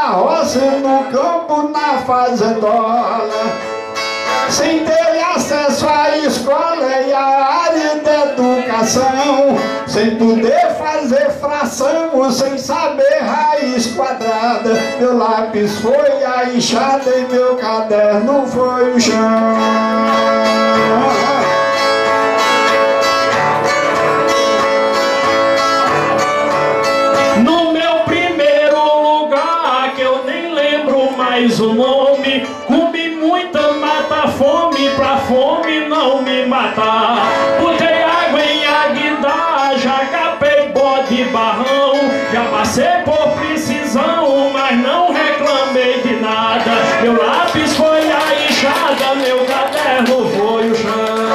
roça, no campo, na fazendola, sem ter acesso à escola e à área de educação, sem poder fazer fração, sem saber raiz quadrada. Meu lápis foi a enxada e meu caderno foi o chão. No meu primeiro lugar, que eu nem lembro mais o nome, comi muita mata-fome pra fome não me matar. Botei água em Aguidá, já capei bode e barrão, já passei por precisão, mas não reclamei de nada. Meu lápis foi a enxada, meu caderno foi o chão.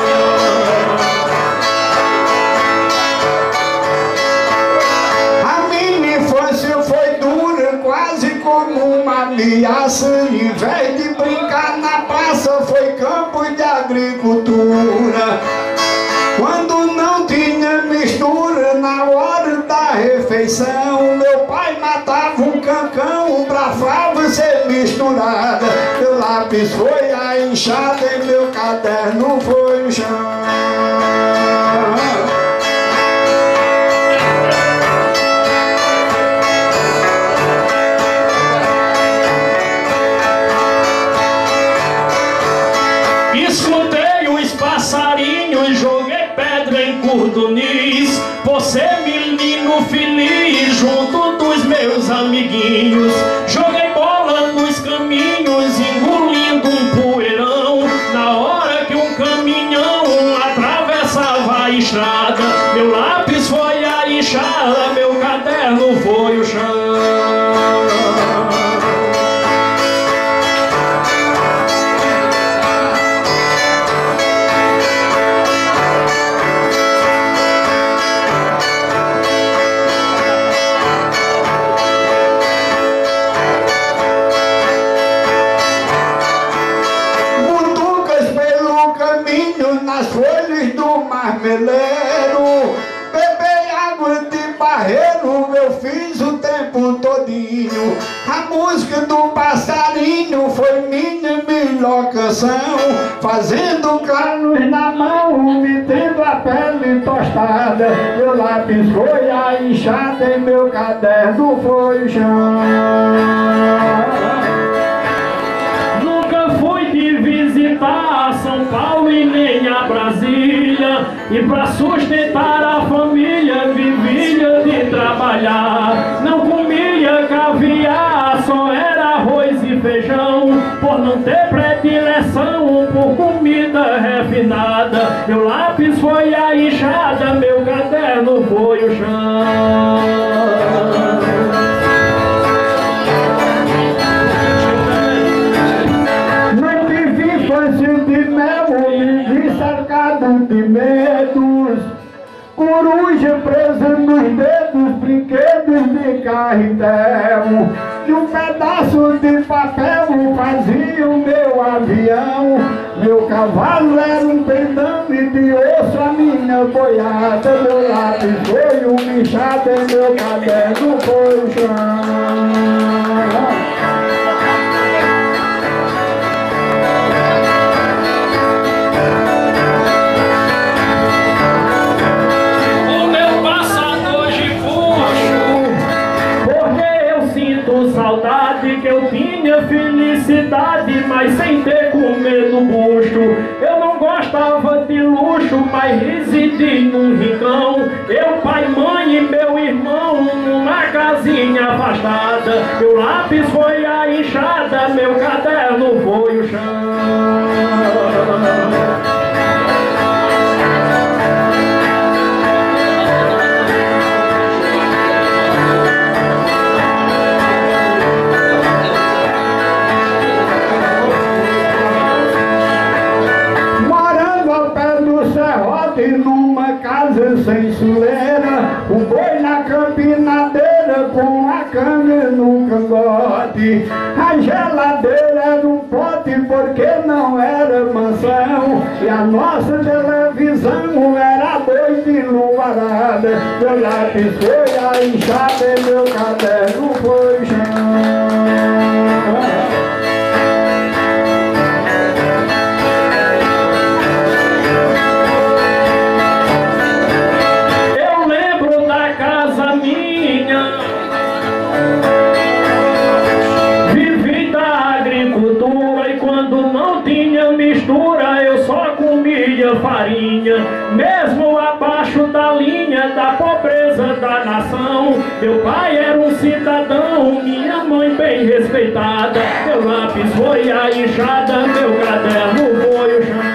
Ameaça, em vez de brincar na praça, foi campo de agricultura. Quando não tinha mistura na hora da refeição, meu pai matava um cancão pra fava ser misturada. Meu lápis foi a enxada e meu caderno foi o chão. Escutei os passarinhos, joguei pedra em Curdunis, por ser menino feliz junto dos meus amiguinhos. Joguei bola nos caminhos, engolindo um poeirão, na hora que um caminhão atravessava a estrada. Meu lápis foi a enxada, meu caderno foi o chão. Nas folhas do marmeleiro, bebei água de barreiro, eu fiz o tempo todinho. A música do passarinho foi minha melhor canção, fazendo calos na mão, me tendo a pele tostada. Meu lápis foi a enxada e meu caderno foi o chão. Nunca fui de visitar São Paulo e nem a Brasília, e pra sustentar a família vivia de trabalhar. Não comia caviar, só era arroz e feijão, por não ter predileção por comida refinada. Meu lápis foi a enxada, meu caderno foi o chão. De medos, coruja presa nos dedos, brinquedos de carretel, de um pedaço de papel fazia o meu avião. Meu cavalo era um pendão e de osso a minha boiada. Meu lápis foi uma enxada e meu caderno foi o chão. Saudade que eu tinha felicidade, mas sem ter comido bucho. Eu não gostava de luxo, mas residi num rincão. Eu, pai, mãe e meu irmão, numa casinha afastada. Meu lápis foi a enxada, meu caderno foi o chão. Numa casa sem soleira, o boi na campinadeira com a cana no cangote. A geladeira era um pote porque não era mansão, e a nossa televisão era noite enluarada. Meu lápis foi a enxada e meu caderno foi o chão. família, mesmo abaixo da linha da pobreza da nação. Meu pai era um cidadão, minha mãe bem respeitada. Meu lápis foi a enxada, meu caderno foi o chão.